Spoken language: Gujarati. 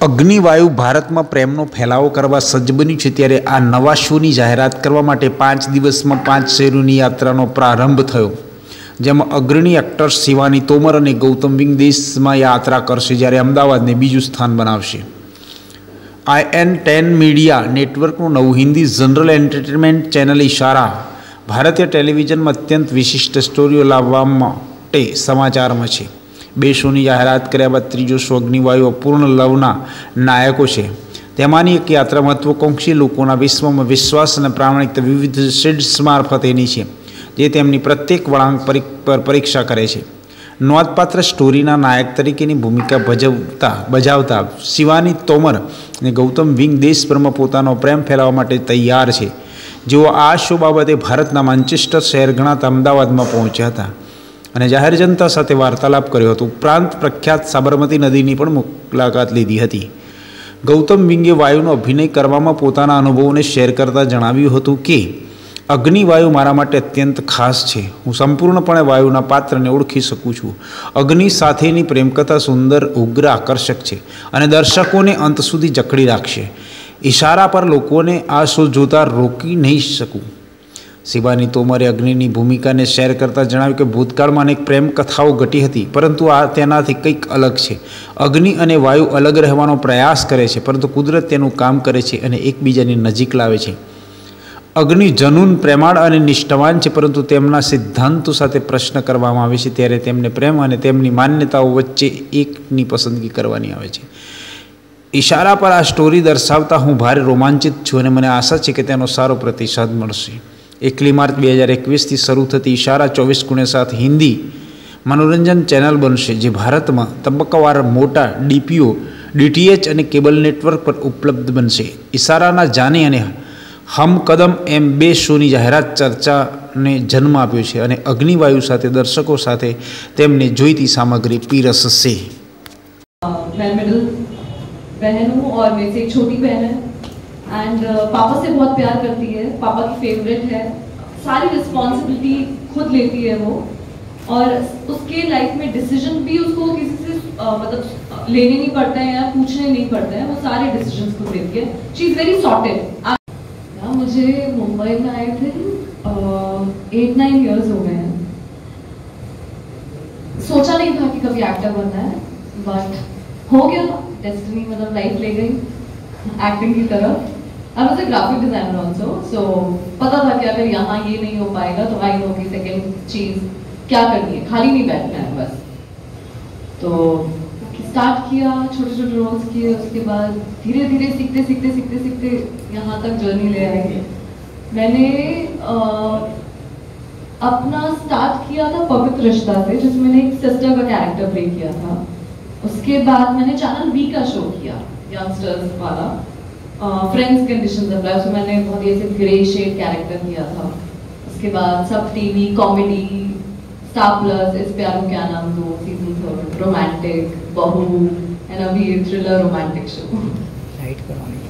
અગ્નિવાયુ ભારતમાં પ્રેમનો ફેલાવો કરવા સજ્જ બન્યું છે, ત્યારે આ નવા શોની જાહેરાત કરવા માટે 5 દિવસમાં 5 શહેરોની યાત્રાનો પ્રારંભ થયો, જેમાં અગ્રણી એક્ટર્સ શિવાની તોમર અને ગૌતમ વિંગ દેશમાં યાત્રા કરશે, જ્યારે અમદાવાદને બીજું સ્થાન બનાવશે. IN10 મીડિયા નેટવર્કનું નવું Hindi general entertainment channel Ishara ભારતીય ટેલિવિઝનમાં અત્યંત વિશિષ્ટ સ્ટોરીઓ લાવવા માટે સમાચારમાં છે. 2 શોની જાહેરાત કર્યા બાદ ત્રીજો શો અગ્નિવાયુ અપૂર્ણ લવના નાયકો છે. તેમાંની એક યાત્રા મહત્વાકાંક્ષી લોકોના વિશ્વમાં વિશ્વાસ અને પ્રામાણિકતા વિવિધ શેડ્સ મારફતેની છે, જે તેમની પ્રત્યેક વળાંક પર પરીક્ષા કરે છે. નોંધપાત્ર સ્ટોરીના નાયક તરીકેની ભૂમિકા બજાવતા શિવાની તોમર અને ગૌતમ વિંગ દેશભરમાં પોતાનો પ્રેમ ફેલાવવા માટે તૈયાર છે, જેઓ આ શો બાબતે ભારતના માન્ચેસ્ટર શહેર ગણાતા અમદાવાદમાં પહોંચ્યા હતા અને જાહેર જનતા સાથે વાર્તાલાપ કર્યો હતો. ઉપરાંત પ્રખ્યાત સાબરમતી નદીની પણ મુલાકાત લીધી હતી. ગૌતમ વિંગે વાયુનો અભિનય કરવામાં પોતાના અનુભવોને શેર કરતા જણાવ્યું હતું કે અગ્નિવાયુ મારા માટે અત્યંત ખાસ છે. હું સંપૂર્ણપણે વાયુના પાત્રને ઓળખી શકું છું. અગ્નિ સાથેની પ્રેમકથા સુંદર, ઉગ્ર, આકર્ષક છે અને દર્શકોને અંત સુધી જકડી રાખશે. ઇશારા પર લોકોને આ શો જોતા રોકી નહીં શકું. શિવાની તોમરે અગ્નિની ભૂમિકાને શેર કરતાં જણાવ્યું કે ભૂતકાળમાં અનેક પ્રેમ કથાઓ ઘટી હતી, પરંતુ આ તેનાથી કંઈક અલગ છે. અગ્નિ અને વાયુ અલગ રહેવાનો પ્રયાસ કરે છે, પરંતુ કુદરત તેનું કામ કરે છે અને એકબીજાની નજીક લાવે છે. અગ્નિ જનૂન, પ્રેમાળ અને નિષ્ઠાવાન છે, પરંતુ તેમના સિદ્ધાંતો સાથે પ્રશ્ન કરવામાં આવે છે, ત્યારે તેમને પ્રેમ અને તેમની માન્યતાઓ વચ્ચે એકની પસંદગી કરવાની આવે છે. ઇશારા પર આ સ્ટોરી દર્શાવતા હું ભારે રોમાંચિત છું અને મને આશા છે કે તેનો સારો પ્રતિસાદ મળશે. 1 માર્ચ 2021થી શરૂ થતી ઇશારા 24x7 હિન્દી મનોરંજન ચેનલ બનશે, જે ભારતમાં તબક્કાવાર મોટા DTH અને કેબલ નેટવર્ક પર ઉપલબ્ધ બનશે. ઇશારાના જાને અને હમ કદમ એમ 2 શોની જાહેરાત ચર્ચાને જન્મ આપ્યો છે અને અગ્નિવાયુ સાથે દર્શકો સાથે તેમને જોઈતી સામગ્રી પીરસશે. बहन हूँ और मेरे से एक छोटी बहन है एंड पापा से बहुत प्यार करती है, पापा की फेवरेट है, सारी रिस्पॉन्सिबिलिटी खुद लेती है वो, और उसके लाइफ में डिसीजन भी उसको किसी से मतलब लेने नहीं पड़ते हैं या पूछने नहीं पड़ते हैं, वो सारे डिसीजन खुद लेती है. She is very sorted. मुझे मुंबई में आए थे 8-9 इयर्स हो गए हैं. सोचा नहीं था कि कभी एक्टर बनना है, बट हो गया. डेस्टिनी मतलब लाइफ ले गई एक्टिंग की तरफ. I was a graphic designer also, so पता था कि अगर यहाँ ये नहीं हो पाएगा तो आई नो कि सेकंड चीज क्या करनी है, खाली नहीं बैठना है बस. तो स्टार्ट किया, छोटे छोटे रोल्स किए, उसके बाद धीरे धीरे सीखते यहाँ तक जर्नी ले आई. मैंने अपना स्टार्ट किया था पवित्र रिश्ता से, जिसमें मैंने एक सिस्टर का कैरेक्टर प्ले किया था. उसके बाद मैंने चैनल V का शो किया, यंगस्टर्स वाला, फ्रेंड्स कंडीशंस ऑफ लाइफ. मैंने बहुत ही ऐसे ग्रे शेड कैरेक्टर किया था. उसके बाद सब टीवी कॉमेडी, स्टार प्लस, इस प्यार को क्या नाम दो, सीजन 3, रोमांटिक, बहू, एंड अभी थ्रिलर रोमांटिक शो.